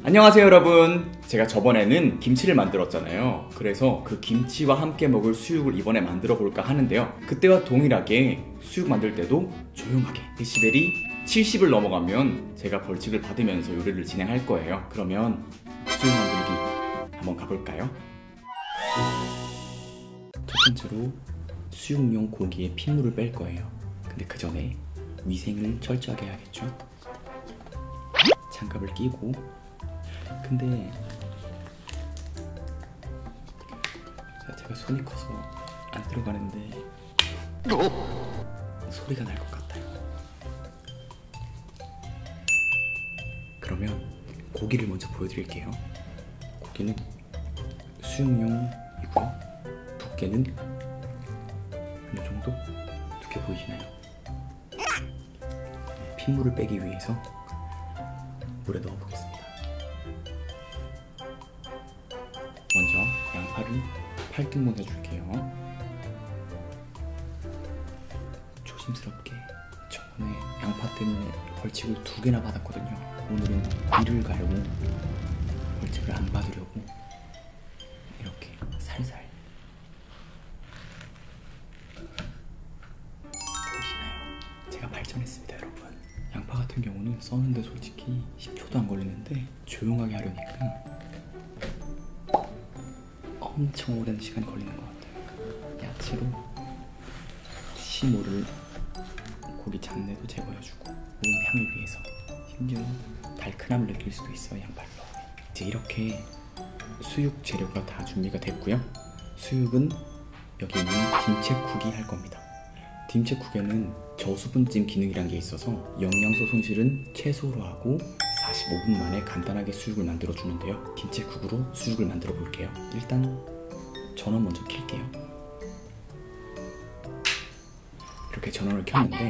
안녕하세요 여러분. 제가 저번에는 김치를 만들었잖아요. 그래서 그 김치와 함께 먹을 수육을 이번에 만들어 볼까 하는데요, 그때와 동일하게 수육 만들 때도 조용하게 데시벨이 70을 넘어가면 제가 벌칙을 받으면서 요리를 진행할 거예요. 그러면 수육 만들기 한번 가볼까요? 첫 번째로 수육용 고기의 핏물을 뺄 거예요. 근데 그 전에 위생을 철저하게 해야겠죠? 장갑을 끼고. 근데 제가 손이 커서 안 들어가는데 소리가 날 것 같아요. 그러면 고기를 먼저 보여드릴게요. 고기는 수육용이고요. 두께는 어느 정도? 두께 보이시나요? 핏물을 빼기 위해서 물에 넣어보겠습니다. 먼저 양파를 8등분 해줄게요. 조심스럽게. 저번에 양파 때문에 벌칙을 2개나 받았거든요. 오늘은 이를 갈고 벌칙을 안 받으려고 이렇게 살살. 보이시나요? 제가 발전했습니다 여러분. 양파 같은 경우는 써는데 솔직히 10초도 안 걸리는데 조용하게 하려니까 엄청 오랜 시간이 걸리는 것 같아요. 야채로 시모를 고기 잡내도 제거해주고 좋은 향을 위해서, 심지어 달큰함을 느낄 수도 있어요 양파를 넣으면. 이제 이렇게 수육 재료가 다 준비가 됐고요. 수육은 여기 있는 김치국이 할 겁니다. 김치국에는 저수분찜 기능이란 게 있어서 영양소 손실은 최소로 하고 45분 만에 간단하게 수육을 만들어 주는데요. 김치국으로 수육을 만들어 볼게요. 일단 전원 먼저 켤게요. 이렇게 전원을 켰는데,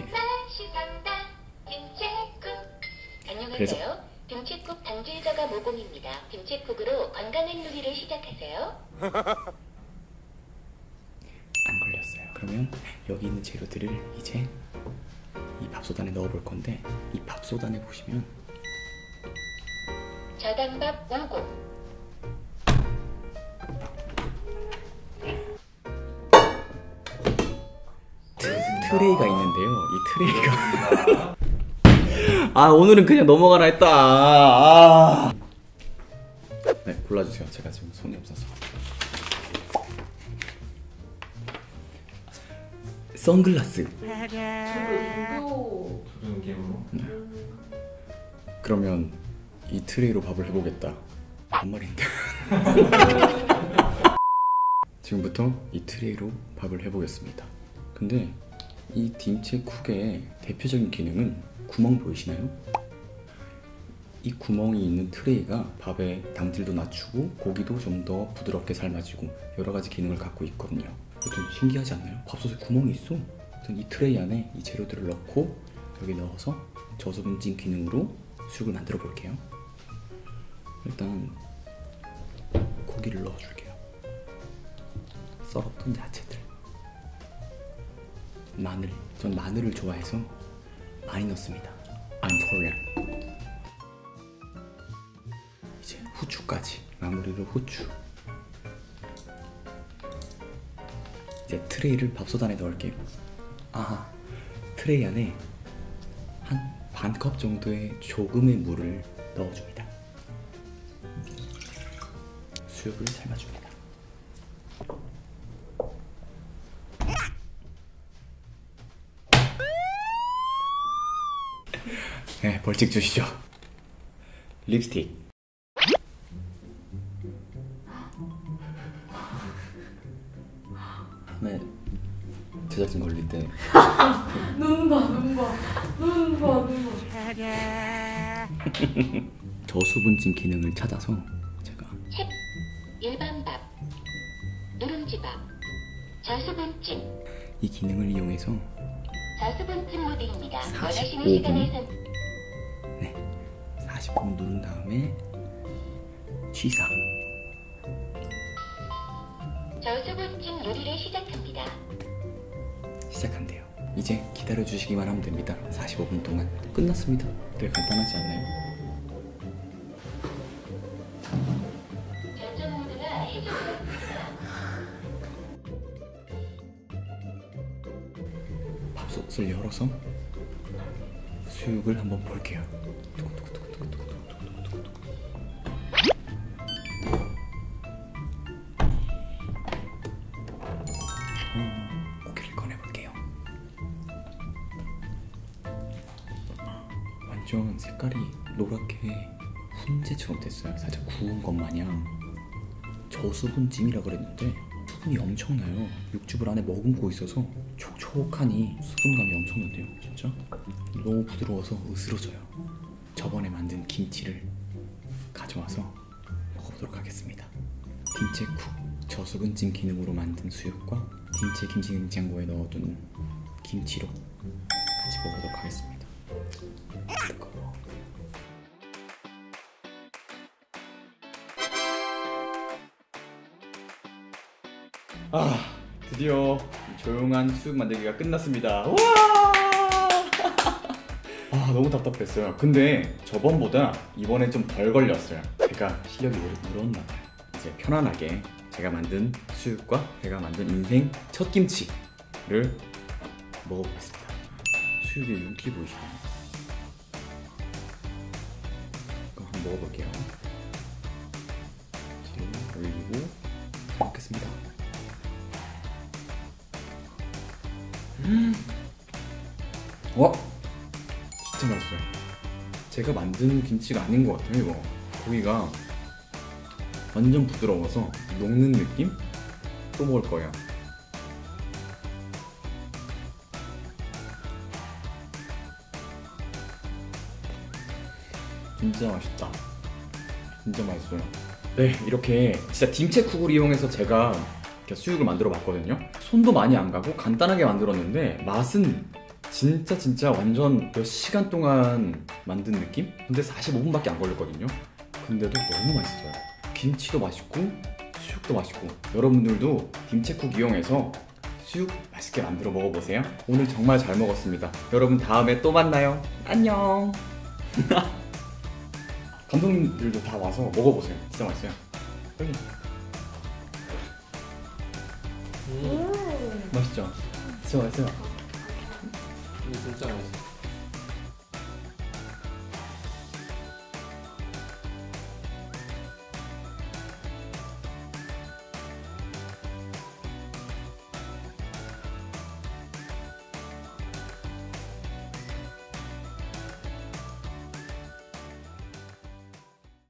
그래서 김치국 당주의자가 모공입니다. 김치국으로 건강한 요리를 시작하세요. 안 걸렸어요. 그러면 여기 있는 재료들을 이제 이 밥솥안에 넣어 볼 건데, 이 밥솥안에 보시면 저당밥 5고, 트레이가 있는데요. 이 트레이가 아, 오늘은 그냥 넘어가나 했다. 네, 골라주세요. 제가 지금 손이 없어서. 선글라스. 네. 그러면 이 트레이로 밥을 해보겠다. 반말인데. 지금부터 이 트레이로 밥을 해보겠습니다. 근데 이 김치국의 대표적인 기능은 구멍 보이시나요? 이 구멍이 있는 트레이가 밥의 당질도 낮추고 고기도 좀 더 부드럽게 삶아지고 여러 가지 기능을 갖고 있거든요. 좀 신기하지 않나요? 밥솥에 구멍이 있어. 이 트레이 안에 이 재료들을 넣고 여기 넣어서 저수분찜 기능으로 수육을 만들어 볼게요. 일단 고기를 넣어줄게요. 썰었던 야채들, 마늘. 전 마늘을 좋아해서 많이 넣습니다. I'm Korean. 이제 후추까지. 마무리로 후추. 이제 트레이를 밥솥 안에 넣을게요. 아, 트레이 안에 한 반 컵 정도의 조금의 물을 넣어줍니다. 수육을 삶아줍니다. 네, 벌칙 주시죠. 립스틱. 네, 제작진 걸릴 때 눈 봐. 저수분찜 기능을 찾아서 제가 일반 밥, 누룽지밥, 저수분찜. 이 기능을 이용해서 저수분찜 모드입니다. 45분. 네, 45분 누른 다음에 취사. 저수분찜 요리를 시작합니다. 시작한대요. 이제 기다려주시기만 하면 됩니다. 45분 동안 끝났습니다. 되게 간단하지 않나요? 솥을 열어서 수육을 한번 볼게요. 고기를 꺼내볼게요. 완전 색깔이 노랗게 훈제처럼 됐어요. 살짝 구운 것 마냥. 저수분찜이라 그랬는데 수분이 엄청나요. 육즙을 안에 머금고 있어서 촉촉하니 수분감이 엄청난데요. 진짜 너무 부드러워서 으스러져요. 저번에 만든 김치를 가져와서 먹어보도록 하겠습니다. 김치국 저수분찜 기능으로 만든 수육과 김치 김치냉장고에 넣어둔 김치로 같이 먹어보도록 하겠습니다. 뜨거워. 드디어 조용한 수육 만들기가 끝났습니다. 와! 너무 답답했어요. 근데 저번보다 이번엔 좀 덜 걸렸어요. 제가 실력이 늘었나 봐요. 이제 편안하게 제가 만든 수육과 제가 만든 인생 첫 김치를 먹어보겠습니다. 수육의 윤기 보이시나요? 그럼 한번 먹어볼게요. 이렇게 올리고 먹겠습니다. 와! 진짜 맛있어요. 제가 만든 김치가 아닌 것 같아요. 이거 고기가 완전 부드러워서 녹는 느낌? 또 먹을 거예요. 진짜 맛있다. 진짜 맛있어요. 네, 이렇게 진짜 딤채쿡을 이용해서 제가 이렇게 수육을 만들어 봤거든요. 손도 많이 안 가고 간단하게 만들었는데 맛은 진짜 완전 몇 시간 동안 만든 느낌? 근데 45분밖에 안 걸렸거든요. 근데도 너무 맛있어요. 김치도 맛있고 수육도 맛있고. 여러분들도 딤채쿡 이용해서 수육 맛있게 만들어 먹어보세요. 오늘 정말 잘 먹었습니다. 여러분 다음에 또 만나요. 안녕. 감독님들도 다 와서 먹어보세요. 진짜 맛있어요. 빨리. 맛있죠? 진짜 맛있어요. 진짜 맛있어.